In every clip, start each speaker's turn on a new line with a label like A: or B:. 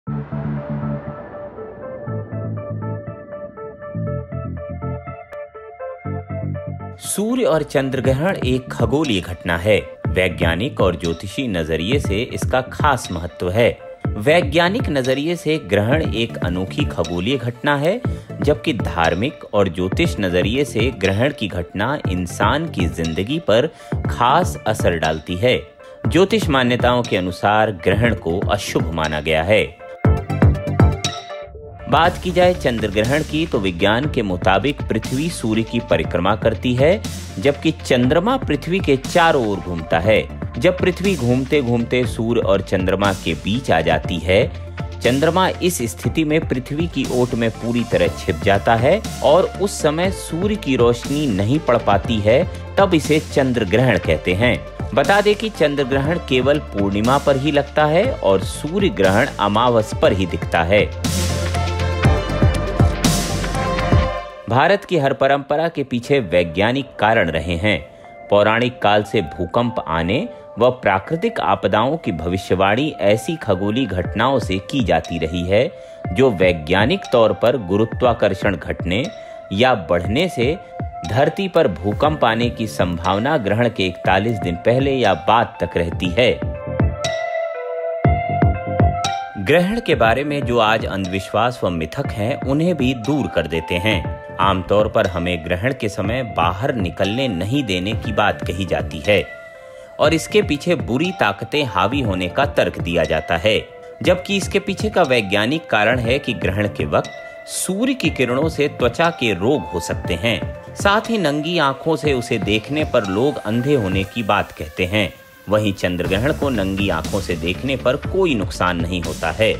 A: सूर्य और चंद्र ग्रहण एक खगोलीय घटना है। वैज्ञानिक और ज्योतिषी नजरिए से इसका खास महत्व है। वैज्ञानिक नजरिए से ग्रहण एक अनोखी खगोलीय घटना है, जबकि धार्मिक और ज्योतिष नजरिए से ग्रहण की घटना इंसान की जिंदगी पर खास असर डालती है। ज्योतिष मान्यताओं के अनुसार ग्रहण को अशुभ माना गया है। बात की जाए चंद्र ग्रहण की, तो विज्ञान के मुताबिक पृथ्वी सूर्य की परिक्रमा करती है, जबकि चंद्रमा पृथ्वी के चारों ओर घूमता है। जब पृथ्वी घूमते घूमते सूर्य और चंद्रमा के बीच आ जाती है, चंद्रमा इस स्थिति में पृथ्वी की ओट में पूरी तरह छिप जाता है और उस समय सूर्य की रोशनी नहीं पड़ पाती है, तब इसे चंद्र ग्रहण कहते हैं। बता दें कि चंद्र ग्रहण केवल पूर्णिमा पर ही लगता है और सूर्य ग्रहण अमावस पर ही दिखता है। भारत की हर परंपरा के पीछे वैज्ञानिक कारण रहे हैं। पौराणिक काल से भूकंप आने व प्राकृतिक आपदाओं की भविष्यवाणी ऐसी खगोलीय घटनाओं से की जाती रही है, जो वैज्ञानिक तौर पर गुरुत्वाकर्षण घटने या बढ़ने से धरती पर भूकंप आने की संभावना ग्रहण के 41 दिन पहले या बाद तक रहती है। ग्रहण के बारे में जो आज अंधविश्वास व मिथक हैं, उन्हें भी दूर कर देते हैं। आमतौर पर हमें ग्रहण के समय बाहर निकलने नहीं देने की बात कही जाती है और इसके पीछे बुरी ताकतें हावी होने का तर्क दिया जाता है, जबकि इसके पीछे का वैज्ञानिक कारण है कि ग्रहण के वक्त सूर्य की किरणों से त्वचा के रोग हो सकते हैं। साथ ही नंगी आंखों से उसे देखने पर लोग अंधे होने की बात कहते हैं। वहीं चंद्र ग्रहण को नंगी आंखों से देखने पर कोई नुकसान नहीं होता है।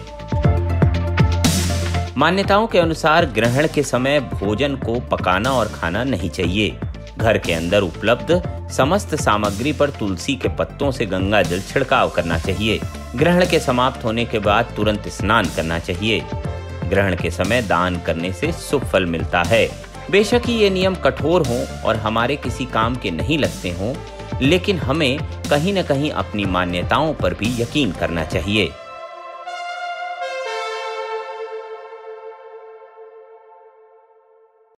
A: मान्यताओं के अनुसार ग्रहण के समय भोजन को पकाना और खाना नहीं चाहिए। घर के अंदर उपलब्ध समस्त सामग्री पर तुलसी के पत्तों से गंगा जल छिड़काव करना चाहिए। ग्रहण के समाप्त होने के बाद तुरंत स्नान करना चाहिए। ग्रहण के समय दान करने से शुभ फल मिलता है। बेशक ही ये नियम कठोर हों और हमारे किसी काम के नहीं लगते हों, लेकिन हमें कहीं न कहीं अपनी मान्यताओं पर भी यकीन करना चाहिए।